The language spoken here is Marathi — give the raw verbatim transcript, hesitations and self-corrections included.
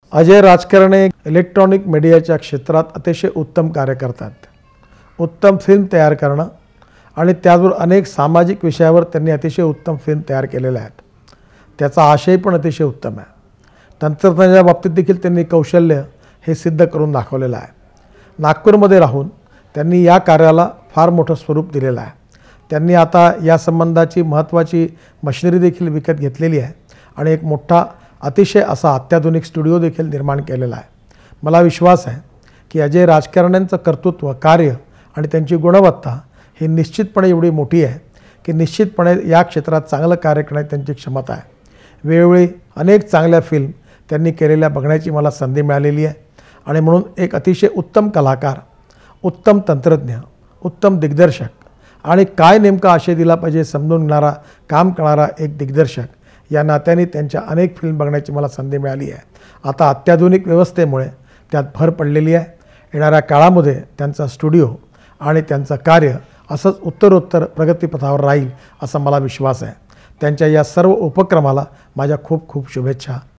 अजय राजकारणे इलेक्ट्रॉनिक मीडियाच्या क्षेत्रात अतिशय उत्तम कार्य करतात. उत्तम फिल्म तयार करणं आणि त्याचबरोबर अनेक सामाजिक विषयावर त्यांनी अतिशय उत्तम फिल्म तयार केलेल्या आहेत. त्याचा आशय पण अतिशय उत्तम आहे. तंत्रज्ञानाच्या बाबतीत देखील त्यांनी कौशल्य हे सिद्ध करून दाखवलेलं आहे. नागपूरमध्ये राहून त्यांनी या कार्याला फार मोठं स्वरूप दिलेलं आहे. त्यांनी आता या संबंधाची महत्त्वाची मशिनरी देखील विकत घेतलेली आहे आणि एक मोठा अतिशय असा अत्याधुनिक स्टुडिओ देखील निर्माण केलेला आहे. मला विश्वास आहे की अजय राजकारण्यांचं कर्तृत्व, कार्य आणि त्यांची गुणवत्ता ही निश्चितपणे एवढी मोठी आहे की निश्चितपणे या क्षेत्रात चांगलं कार्य करण्याची त्यांची क्षमता आहे. वेळोवेळी अनेक चांगल्या फिल्म त्यांनी केलेल्या बघण्याची मला संधी मिळालेली आहे आणि म्हणून एक अतिशय उत्तम कलाकार, उत्तम तंत्रज्ञ, उत्तम दिग्दर्शक आणि काय नेमका आशय दिला पाहिजे समजून घेणारा, काम करणारा एक दिग्दर्शक या नात्याने त्यांच्या अनेक फिल्म बघण्याची मला संधी मिळाली आहे. आता अत्याधुनिक व्यवस्थेमुळे त्यात भर पडलेली आहे. येणाऱ्या काळामध्ये त्यांचा स्टुडिओ आणि त्यांचं कार्य असंच उत्तरोत्तर प्रगतीपथावर राहील असा मला विश्वास आहे. त्यांच्या या सर्व उपक्रमाला माझ्या खूप खूप शुभेच्छा.